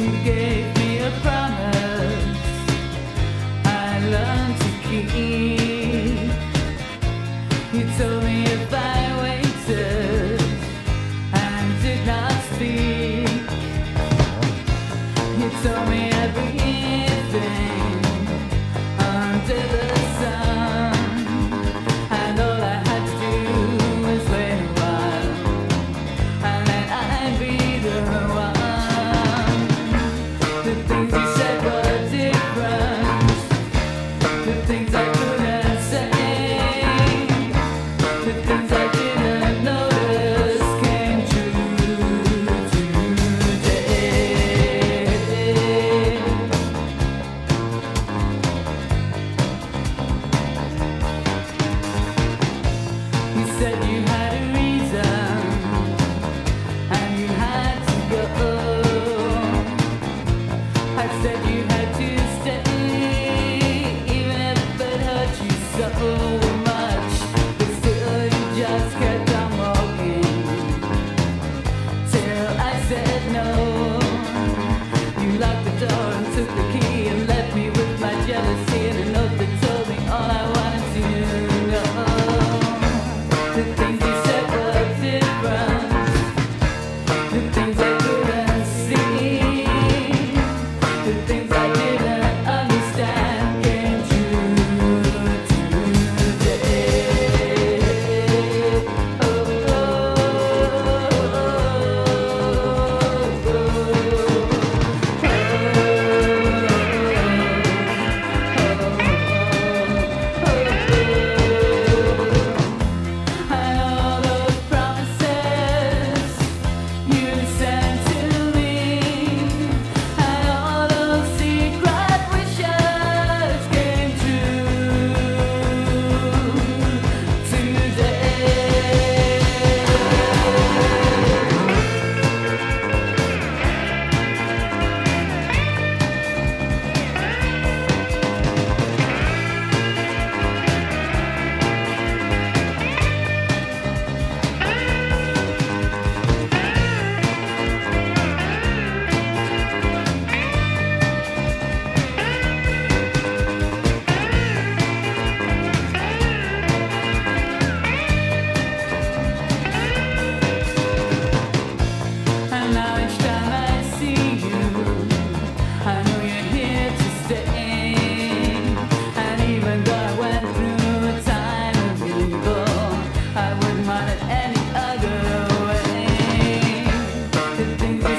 You gave me a promise I learned to keep. You told me if I waited and did not speak, you told me everything under the sun, and all I had to do was wait a while, and then I'd be the one. The things you said were different, the things I couldn't say, the things I didn't notice came true today. You said you had a reason and you had to go. I said you had to stay, even if it hurt you so much. But still you just kept on walking till I said no. You locked the door and took the key and left me with my jealousy and a note that told me all I wanted to know. The things you said were different, the things I couldn't see, the things I didn't understand came true today. Oh, and all those promises you sent to me, and all those secret wishes came true today. And now each time I see you, I know you're here to stay. And even though I went through a time of evil, I wouldn't want it any other way. The things you